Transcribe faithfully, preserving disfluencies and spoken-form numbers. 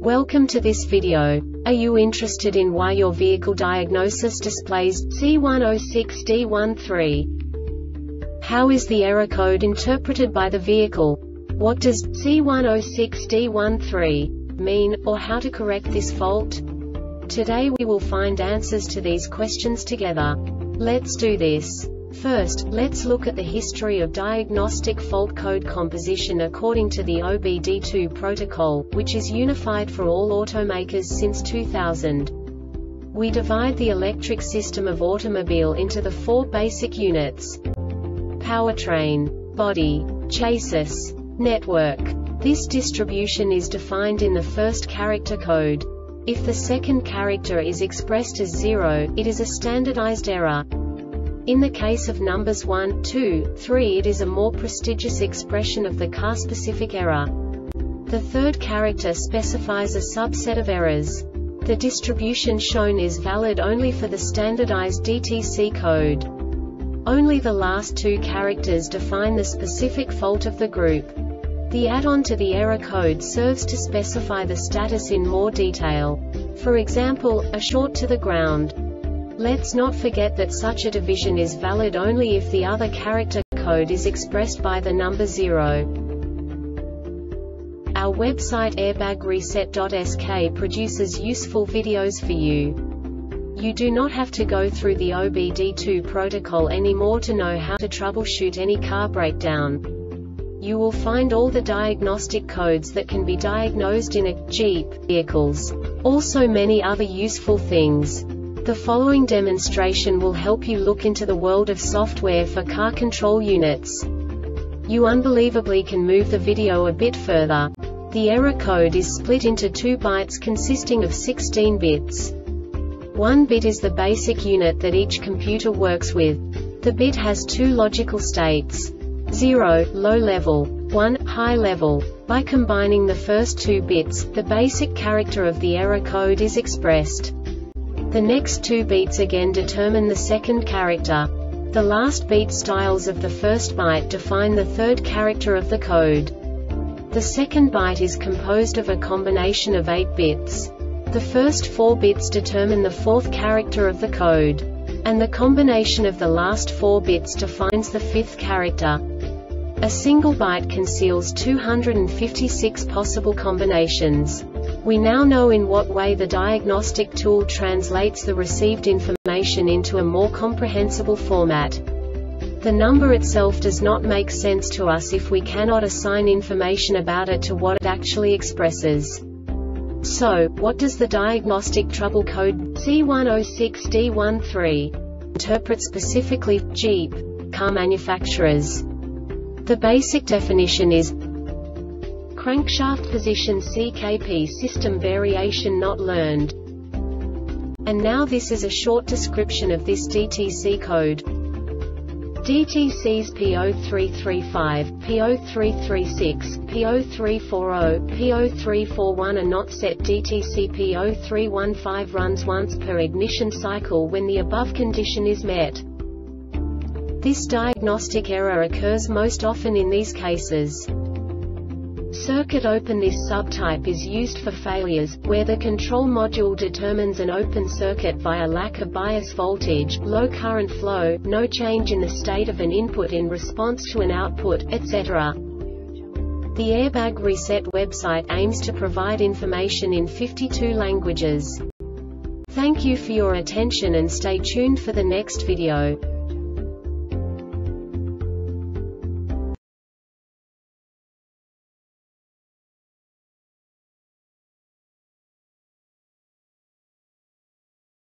Welcome to this video. Are you interested in why your vehicle diagnosis displays C one zero six D one three? How is the error code interpreted by the vehicle? What does C one zero six D one three mean, or how to correct this fault? Today we will find answers to these questions together. Let's do this. First, let's look at the history of diagnostic fault code composition according to the O B D two protocol, which is unified for all automakers since two thousand. We divide the electric system of automobile into the four basic units: powertrain, body, chassis, network. This distribution is defined in the first character code. If the second character is expressed as zero, it is a standardized error. In the case of numbers one, two, three, it is a more prestigious expression of the car-specific error. The third character specifies a subset of errors. The distribution shown is valid only for the standardized D T C code. Only the last two characters define the specific fault of the group. The add-on to the error code serves to specify the status in more detail. For example, a short to the ground. Let's not forget that such a division is valid only if the other character code is expressed by the number zero. Our website airbag reset dot S K produces useful videos for you. You do not have to go through the O B D two protocol anymore to know how to troubleshoot any car breakdown. You will find all the diagnostic codes that can be diagnosed in a Jeep vehicles. Also many other useful things. The following demonstration will help you look into the world of software for car control units. You unbelievably can move the video a bit further. The error code is split into two bytes consisting of sixteen bits. One bit is the basic unit that each computer works with. The bit has two logical states: zero, low level, one, high level. By combining the first two bits, the basic character of the error code is expressed. The next two beats again determine the second character. The last beat styles of the first byte define the third character of the code. The second byte is composed of a combination of eight bits. The first four bits determine the fourth character of the code. And the combination of the last four bits defines the fifth character. A single byte conceals two hundred fifty-six possible combinations. We now know in what way the diagnostic tool translates the received information into a more comprehensible format. The number itself does not make sense to us if we cannot assign information about it to what it actually expresses. So, what does the diagnostic trouble code C one zero six D one three interpret specifically for Jeep car manufacturers? The basic definition is crankshaft position C K P system variation not learned. And now this is a short description of this D T C code. D T Cs P zero three three five, P zero three three six, P zero three four zero, P zero three four one are not set. D T C P zero three one five runs once per ignition cycle when the above condition is met. This diagnostic error occurs most often in these cases. Circuit open. This subtype is used for failures, where the control module determines an open circuit via lack of bias voltage, low current flow, no change in the state of an input in response to an output, et cetera. The Airbag Reset website aims to provide information in fifty-two languages. Thank you for your attention and stay tuned for the next video.